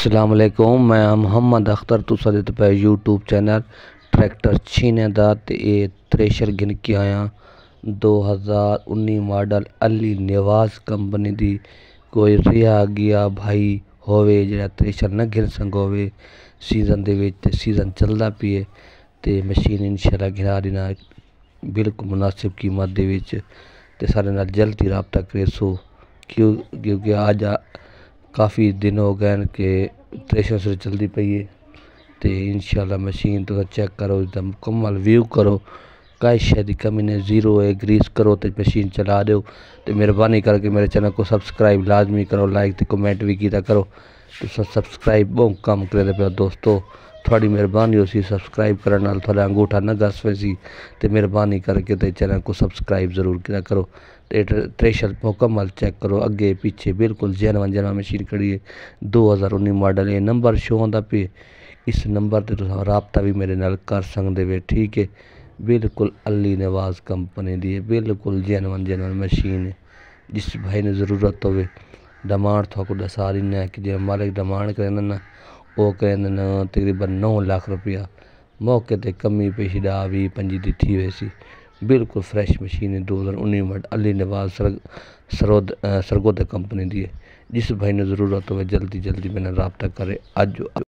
अस्सलाम वालेकुम, मैं मोहम्मद अख्तर तुसा दे पे यूट्यूब चैनल ट्रैक्टर छीने दा ते थ्रेशर गिन के आया 2019 मॉडल अली निवाज कंपनी दी। कोई रिया गया भाई होवे जेड़ा थ्रेशर न गिन संगोवे सीजन दे विच सीजन चलदा पिए ते मशीन इंशाल्लाह गिना देना बिल्कुल मुनासिब कीमत दे विच ते सारे नाल जल्दी राबता करे सो क्योंकि आज काफ़ी दिन हो गए कि थ्रेशर से चलती पई है तो इंशाल्लाह मशीन तुम चेक करो इसका मुकम्मल व्यू करो कई शे की कमी नहीं जीरो है ग्रीस करो तो मशीन चला दो तो मेहरबानी करके मेरे चैनल को सब्सक्राइब लाजमी करो लाइक तो कमेंट भी किया करो तो सब्सक्राइब बहुत कम करे पे दोस्तों थोड़ी मेहरबानी हो सी सब्सक्राइब करने नाल थोड़ा अंगूठा न घस वैसी तो मेहरबानी करके तो चैनल को सब्सक्राइब जरूर किया करो। थ्रेशर मुकम्मल चेक करो अगे पीछे बिल्कुल जैनवन मशीन खड़ी है 2019 मॉडल ये नंबर शो होंदा पे इस नंबर ते तुम राबता भी मेरे नाल कर सकते वे ठीक है। बिल्कुल अली नवाज कंपनी दी है बिल्कुल जैनवन मशीन है जिस भाई ने ज़रूरत हो डिमांड थोड़ा दसा रही कि जो मालिक डिमांड करें ना वो करें तकरीबन 9 लाख रुपया मौके ते कमी पेशी 10-20-25 दी थी वैसी बिल्कुल फ्रेश मशीन है 2019 मॉडल अली नवाज सरगोदा कंपनी दी है। जिस भाई ने ज़रूरत हो जल्दी मेरा रब्ता करे। आज